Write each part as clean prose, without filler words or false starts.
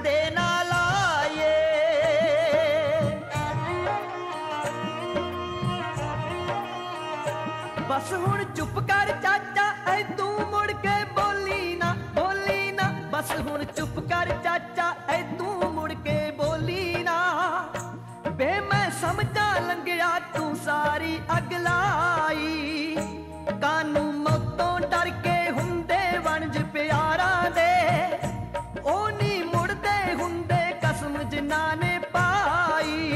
कदे ना लाए। बस हुण चुप कर चाचा ऐ तू मुड़ के बोली ना बस हुण चुप कर चाचा ऐ तू मुड़ के बोली ना। बे मैं समझा लंघिया तू सारी अगलाई, कानू मौतों डर के हुंदे वणज प्यारा दे, ओ नी मुड़दे हुंदे कसम जिन्हां ने पाई।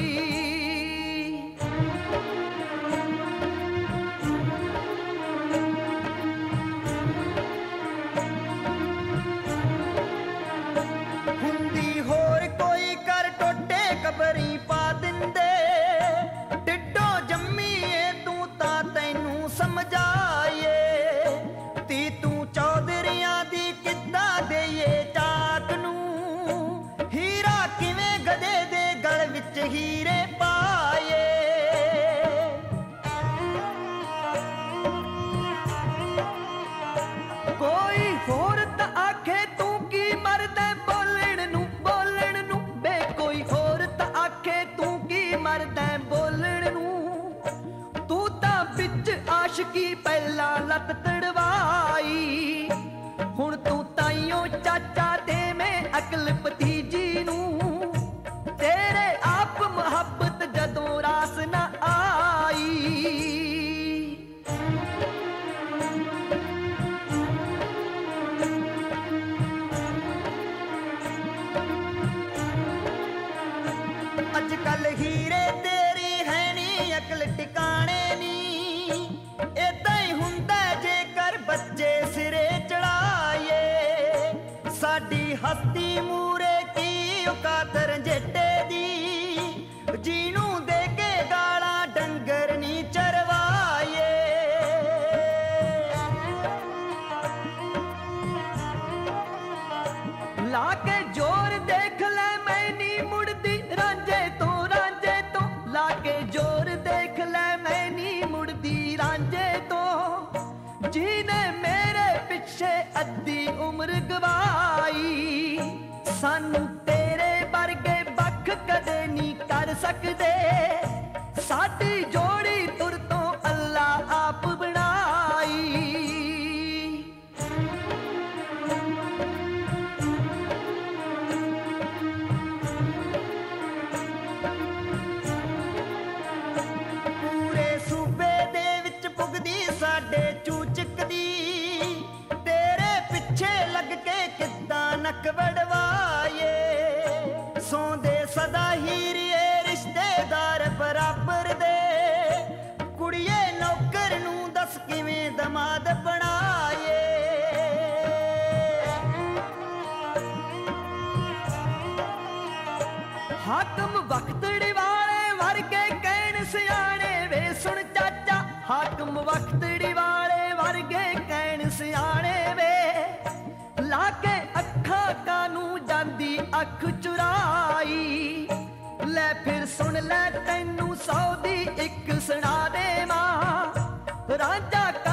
हुंदी होर कोई कर टोटे कबरी पा दिंदे, टिड्डो जम्मी तू ता तैनू समझाए। ती तू चौधरियां दी किद्दां देईए चाक नू, हीरा किवें गधे दे गल विच हीरे पाए। कोई होर त आखे तू की मरदे बोलण नू बे, कोई होर त आखे तू की मरदे बोलण नू। तू तां बिच आशिकी पहला लत तड़वाई, हुण तू ताइयों चाचा दे में अकल भतीजी नू। तेरे आप मुहब्बत जदों रास ना आई। अजकल हीरे तेरी है नी अकल टिकाने नी, इदां ही हुंदा जेकर बच्चे सिरे चढ़ाए। साडी हस्ती मूरे की औकात रंजेटे दी, जीनू दे के गाला डंगर नी चरवाए। ला के जोर देख ले मैं नी मुड़दी रांझे तो ला के जोर देख ले मैं नी मुड़दी रांझे तो। जीने मेरे पिछे अद्धी उम्र गवाई, सानू तेरे वर्गे बख कदे नी कर सकदे। साडी जोड़ी तुर तो अल्लाह आप बनाई। पूरे सूबे दे विच पुगदी साडे चूचक दी, तेरे पिछे लग के किद्दां नक वड़वाए। सौंदे सदा हीरिए रिश्तेदार बराबर दे, कुड़िए नौकर नू दस किवें दमाद बनाए। हाकम वक्तड़ी वाले वर्गे कहण सियाणे वे सुन चाचा, हाकम वक्तड़ी वाले वर्गे कहण सियाणे वे। लाके अखा कानू जांदी अख चुराई, ले फिर सुन ले तैनू 100 दी एक सुना दे मां। रांझा